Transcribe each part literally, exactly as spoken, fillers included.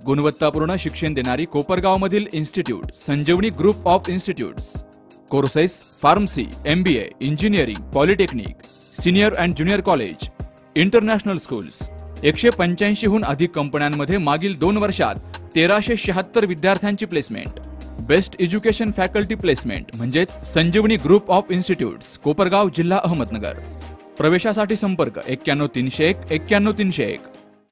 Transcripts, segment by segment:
गुणवत्तापूर्ण शिक्षण देणारी कोपरगावमधील institute Sanjivani group of institutes. Courses pharmacy, MBA, engineering, polytechnic, senior and junior college, international schools. एकशे पंच्याऐंशी हून अधिक कंपन्यांमध्ये मागील दोन वर्षात तेराशे शहात्तर विद्यार्थ्यांची placement. Best education faculty placement म्हणजेच Sanjivani group of institutes, Kopargaon, जिल्हा अहमदनगर. प्रवेशासाठी संपर्क एक्क्याण्णव तीनशे एक एक्क्याण्णव तीनशे एक.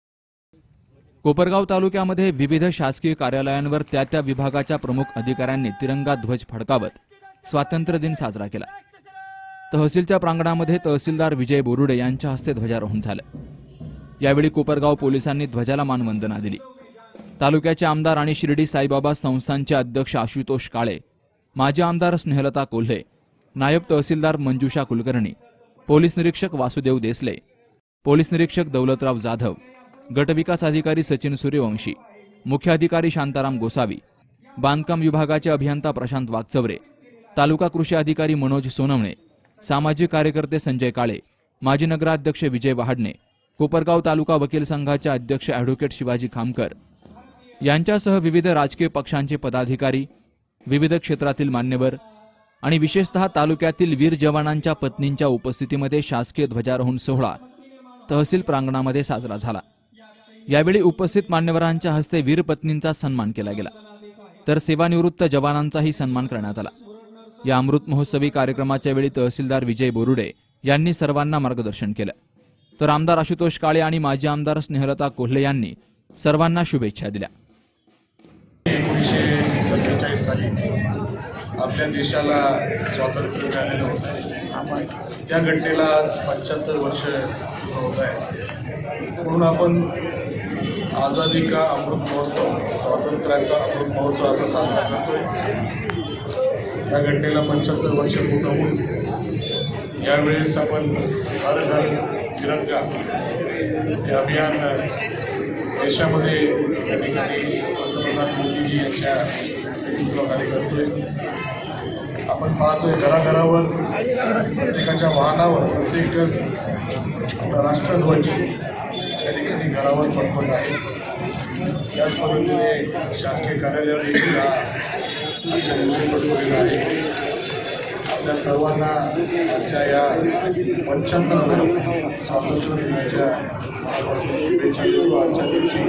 कोपरगाव तालुक्यामध्ये विविध शासकीय कार्यालयांवर त्या त्या विभागाच्या प्रमुख अधिकाऱ्यांनी तिरंगा ध्वज फडकावत स्वातंत्र्य दिन साजरा केला. तहसीलच्या प्रांगणामध्ये तहसीलदार विजय बोरुडे यांच्या हस्ते ध्वजारोहण झालं. यावेळी कोपरगाव पोलिसांनी ध्वजाला मानवंदना दिली. तालुक्याचे आमदार आणि शिर्डी साईबाबा संस्थानचे अध्यक्ष आशुतोष काळे, माजी आमदार स्नेहलता कोल्हे, नायब तहसीलदार मंजुषा कुलकर्णी, पोलीस निरीक्षक वासुदेव देसले, पोलीस निरीक्षक दौलतराव जाधव, गटविकास अधिकारी सचिन सूर्यवंशी, मुख्य अधिकारी शांताराम गोसावी, बांधकाम विभागाचे अभियंता प्रशांत वागचवरे, तालुका कृषी अधिकारी मनोज सोनवणे, सामाजिक कार्यकर्ते संजय काळे, माजी नगराध्यक्ष विजय वहाडणे, कोपरगाव तालुका वकील संघाचे अध्यक्ष ॲडव्होकेट शिवाजी खामकर यांच्यासह विविध राजकीय पक्षांचे पदाधिकारी, विविध क्षेत्रातील मान्यवर आणि विशेषतः तालुक्यातील वीर जवानांच्या पत्नींच्या उपस्थितीमध्ये शासकीय ध्वजारोहण सोहळा तहसील प्रांगणामध्ये साजरा झाला. यावेळी उपस्थित मान्यवरांच्या हस्ते वीर पत्नींचा सन्मान केला गेला, तर सेवानिवृत्त जवानांचाही सन्मान करण्यात आला. या अमृत महोत्सवी कार्यक्रमाच्या वेळी तहसीलदार विजय बोरुडे यांनी सर्वांना मार्गदर्शन केलं, तर आमदार आशुतोष काळे आणि माजी आमदार स्नेहलता कोल्हे यांनी सर्वांना शुभेच्छा दिल्या. एकोणीसशे सत्तेचाळीस साली आपल्या देशाला स्वातंत्र्य मिळालेलं होतं. त्या घटनेला पंच्याहत्तर वर्ष होत आहे. म्हणून आपण आझादी का अमृत महोत्सव, स्वातंत्र्याचा अमृत महोत्सव असा साजरा करतोय. या घटनेला पंच्याहत्तर वर्ष पूर्ण होऊन यावेळेस आपण हर घर तिरंगा हे अभियान देशामध्ये या ठिकाणी पंतप्रधान मोदीजी यांच्या नेतृत्वाखाली करतोय. आपण पाहतोय घराघरावर, प्रत्येकाच्या वाहनावर प्रत्येक आपला राष्ट्रध्वज या ठिकाणी घरावर फडकवत आहे. त्याच पद्धतीने शासकीय कार्यालयावर देखील हा आजच्या दिवशी फडकवलेला आहे. आपल्या सर्वांना आजच्या या पंच्याहत्तराव्या स्वातंत्र्य दिनाच्या शुभेच्छा देतो. आजच्या दिवशी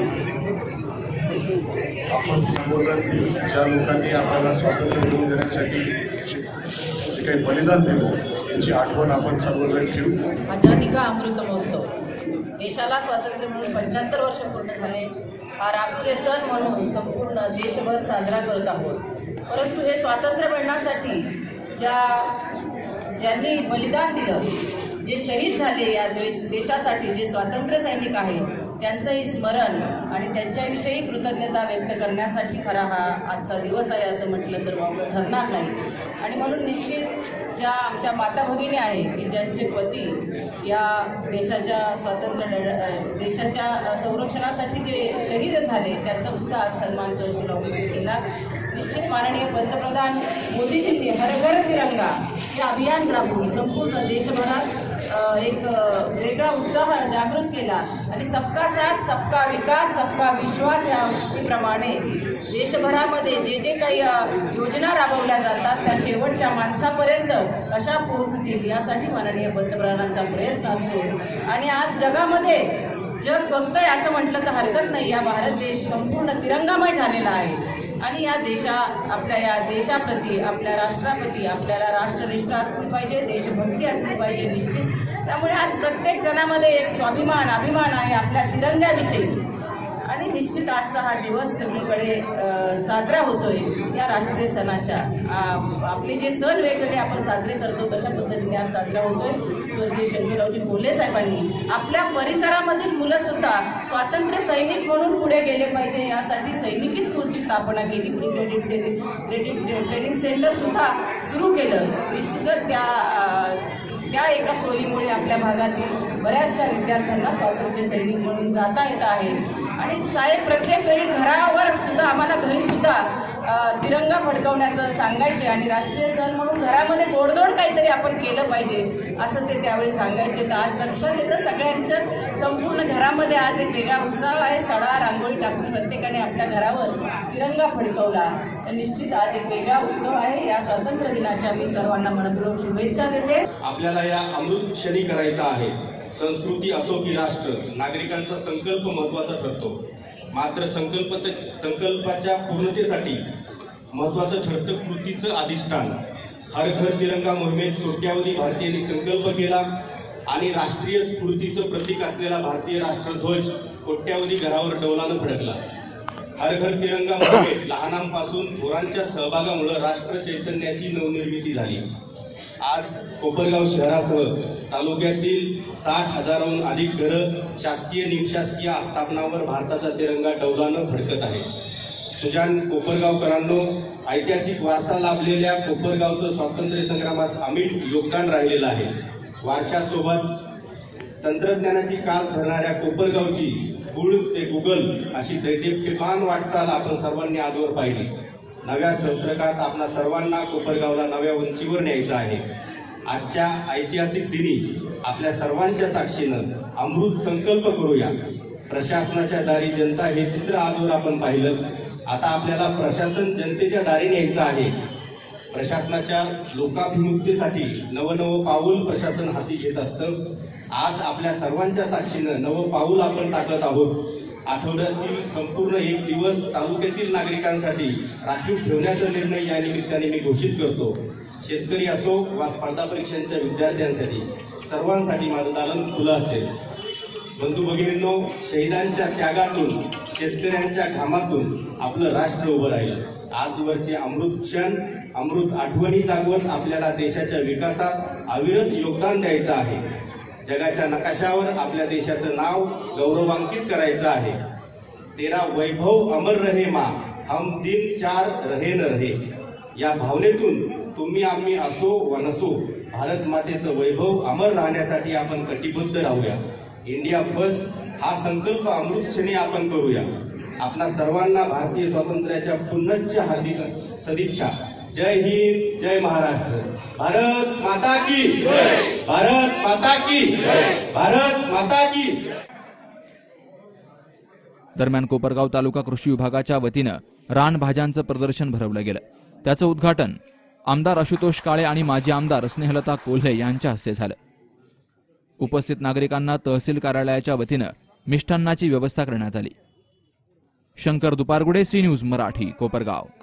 आपण सर्वजण ज्या लोकांनी आपल्याला स्वातंत्र्य मिळवून देण्यासाठी जे काही बलिदान दिलं याची आठवण आपण सर्वजण ठेवू. आझादी का अमृत महोत्सव, देशाला स्वातंत्र्य मिळून पंच्याहत्तर वर्ष पूर्ण झाले. हा राष्ट्रीय सण म्हणून संपूर्ण देशभर साजरा करत आहोत. परंतु हे स्वातंत्र्य मिळण्यासाठी ज्या ज्यांनी बलिदान दिलं, जे शहीद झाले या देश देशासाठी, जे स्वातंत्र्य सैनिक आहेत, त्यांचंही स्मरण आणि त्यांच्याविषयी कृतज्ञता व्यक्त करण्यासाठी खरा हा आजचा दिवस आहे असं म्हटलं तर वावगं ठरणार नाही. आणि म्हणून निश्चित ज्या आमच्या माता भगिनी आहेत की ज्यांचे पती या देशाच्या स्वातंत्र्य देशाच्या संरक्षणासाठी जे शहीद झाले, त्यांचा सुद्धा आज सन्मान तहसील ऑफिसने केला. निश्चित माननीय पंतप्रधान मोदीजींनी हर घर तिरंगा हे अभियान राबवून संपूर्ण देशभरात एक वेगळा उत्साह जागृत केला आणि सबका साथ, सबका विकास, सबका विश्वास या उक्तीप्रमाणे देशभरामध्ये जे जे काही योजना राबवल्या जातात त्या शेवटच्या माणसापर्यंत कशा पोहोचतील यासाठी माननीय पंतप्रधानांचा प्रयत्न असतो. आणि आज जगामध्ये जग बघतंय असं म्हटलं तर हरकत नाही, या भारत देश संपूर्ण तिरंगामय झालेला आहे. आणि या देशा आपल्या या देशाप्रती, आपल्या राष्ट्राप्रती आपल्याला राष्ट्रनिष्ठा असली पाहिजे, देशभक्ती असली पाहिजे निश्चित. त्यामुळे आज प्रत्येक जणामध्ये एक स्वाभिमान, अभिमान आहे आपल्या तिरंग्याविषयी. आणि निश्चित आजचा हा दिवस सगळीकडे साजरा होतोय या राष्ट्रीय सणाच्या. आपले जे सण वेगवेगळे आपण साजरे करतो तशा पद्धतीने आज साजरा होतोय. स्वर्गीय शंकररावजी कोल्हे साहेबांनी आपल्या परिसरामधील मुलं सुद्धा स्वातंत्र्य सैनिक म्हणून पुढे गेले पाहिजे यासाठी सैनिकी स्कूलची स्थापना केली. Pre credit centre credit training centre सुद्धा सुरू केलं. निश्चितच त्या त्या एका सोयीमुळे आपल्या भागातील बऱ्याचशा विद्यार्थ्यांना स्वातंत्र्य सैनिक म्हणून जाता येत आहे. आणि साहेब प्रत्येक वेळी घरावर सुद्धा आम्हाला घरी सुद्धा अ, तिरंगा फडकवण्याचं सांगायचे आणि राष्ट्रीय सण म्हणून घरामध्ये गोडधोड काहीतरी आपण केलं पाहिजे असं ते त्यावेळी सांगायचे. तर आज लक्षात येतं सगळ्यांच्या संपूर्ण घरामध्ये आज एक वेगळा उत्साह आहे. सडा रांगोळी टाकून प्रत्येकाने आपल्या घरावर तिरंगा फडकवला. तर निश्चित आज एक वेगळा उत्सव आहे. या स्वातंत्र्य दिनाच्या मी सर्वांना मनपूर्वक शुभेच्छा देते. आपल्याला या अमृत क्षणी करायचा आहे. संस्कृती असो की राष्ट्र, नागरिकांचा संकल्प महत्वाचा ठरतो. मात्र संकल्प संकल्पाच्या पूर्णतेसाठी महत्वाचं ठरतं कृतीचं अधिष्ठान. हर घर तिरंगा मोहिमेत कोट्यावधी भारतीयांनी संकल्प केला आणि राष्ट्रीय स्फूर्तीचं प्रतीक असलेला भारतीय राष्ट्रध्वज कोट्यावधी घरावर डौलानं फडकला. हर घर तिरंगा मोहिमेत लहानांपासून थोरांच्या सहभागामुळे राष्ट्र चैतन्याची नवनिर्मिती झाली. आज कोपरगाव शहरासह तालुक्यातील साठ हजाराहून अधिक घरं शासकीय निमशासकीय आस्थापनावर भारताचा तिरंगा डौलानं फडकत आहे. सुजान कोपरगावकरांनो, ऐतिहासिक वारसा लाभलेल्या कोपरगावचं स्वातंत्र्य संग्रामात अमिट योगदान राहिलेलं आहे. वारशासोबत तंत्रज्ञानाची कास धरणाऱ्या कोपरगावची गुळ ते गुगल अशी दैदिप्यमान वाटचाल आपण सर्वांनी आजवर पाहिली. नव्या सहस्त्रकाळात आपल्या सर्वांना कोपरगावला नव्या उंचीवर न्यायचं आहे. आजच्या ऐतिहासिक दिनी आपल्या सर्वांच्या साक्षीनं अमृत संकल्प करूया. प्रशासनाच्या दारी जनता हे चित्र आजवर आपण पाहिलं. आता आपल्याला प्रशासन जनतेच्या दारी न्यायचं आहे. प्रशासनाच्या लोकाभिमुखतेसाठी नवनवं पाऊल प्रशासन हाती घेत असतं. आज आपल्या सर्वांच्या साक्षीनं नवं पाऊल आपण टाकत आहोत. आठवड्यातील संपूर्ण एक दिवस तालुक्यातील नागरिकांसाठी राखीव ठेवण्याचा निर्णय या निमित्ताने मी घोषित करतो. शेतकरी असो वा स्पर्धा परीक्षांच्या विद्यार्थ्यांसाठी सर्वांसाठी माझं दालन खुलं असेल. बंधू भगिनींनो, शहीदांच्या त्यागातून शेतकऱ्यांच्या घामातून आपलं राष्ट्र उभं राहिलं. आजवरचे अमृत क्षण, अमृत आठवणी जागवत आपल्याला देशाच्या विकासात अविरत योगदान द्यायचं आहे. जगाच्या नकाशावर आपल्या देशाचं नाव गौरवांकित करायचं आहे. तेरा वैभव अमर रहे माँ, हम दिन चार रहे न रहे. या भावनेतून तुम्ही आम्ही असो वा नसो, भारत मातेचं वैभव अमर राहण्यासाठी आपण कटिबद्ध राहूया. इंडिया फर्स्ट हा संकल्प अमृत क्षणी आपण करूया. आपल्या सर्वांना भारतीय स्वातंत्र्याच्या पुनश्च हार्दिक सदिच्छा. जय हिंद, जय महाराष्ट्र. भारत माता की जय. भारत माता की जय. भारत माता की. दरम्यान कोपरगाव तालुका कृषी विभागाच्या वतीनं रानभाज्यांचं प्रदर्शन भरवलं गेलं. त्याचं उद्घाटन आमदार आशुतोष काळे आणि माजी आमदार स्नेहलता कोल्हे यांच्या हस्ते झालं. उपस्थित नागरिकांना तहसील कार्यालयाच्या वतीनं मिष्टान्नाची व्यवस्था करण्यात आली. Shankar Dupargude, C News Marathi, Kopargaon.